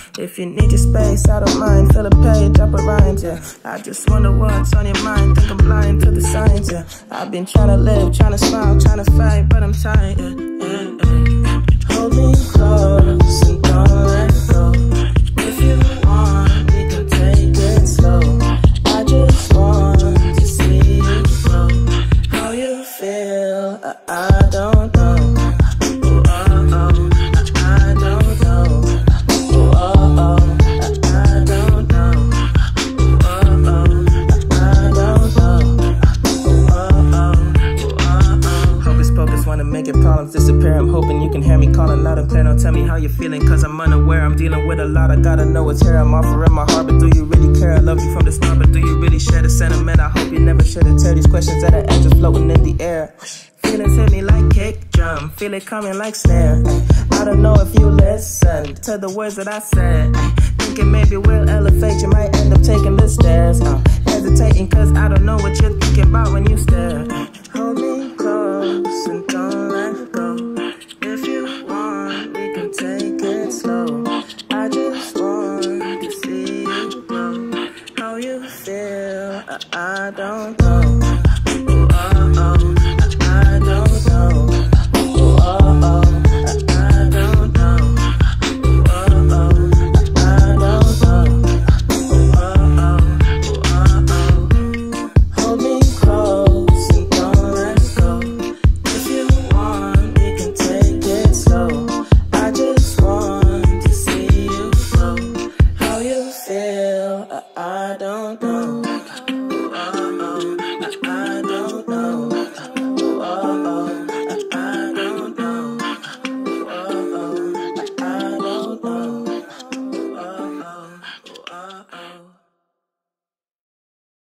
If you need your space, I don't mind. Fill a page up with rhymes, yeah. I just wonder what's on your mind. Think I'm blind to the signs, yeah. I've been trying to live, trying to smile, trying to fight, but I'm tired, yeah. Hold me close and don't let go. If you want, we can take it slow. I just want to see you grow. How you feel, I don't know. Make your problems disappear. I'm hoping you can hear me calling loud and clear. Now tell me how you're feeling, cause I'm unaware. I'm dealing with a lot, I gotta know what's here. I'm offering my heart, but do you really care? I love you from the start, but do you really share the sentiment? I hope you never shed a tear. These questions that I ask just floating in the air. Feelings hit me like kick drum, feel it coming like snare. I don't know if you listen to the words that I said. Thinking maybe we'll elevate, you might end up taking the stairs. Hesitating cause I don't know what you're thinking about when you stare. Hold me close and don't let go. If you want, we can take it slow. I just want to see you grow. How you feel, I don't know. I don't know.